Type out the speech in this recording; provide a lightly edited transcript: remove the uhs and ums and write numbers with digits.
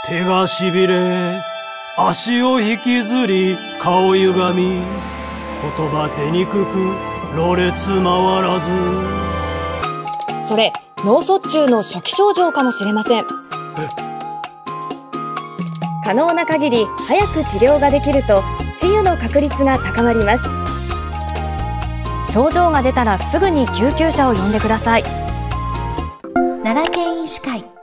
手がしびれ、足を引きずり、顔歪み、言葉出にくく、ろれつ回らず。 それ、脳卒中の初期症状かもしれません。可能な限り早く治療ができると治癒の確率が高まります。症状が出たらすぐに救急車を呼んでください。 奈良県医師会。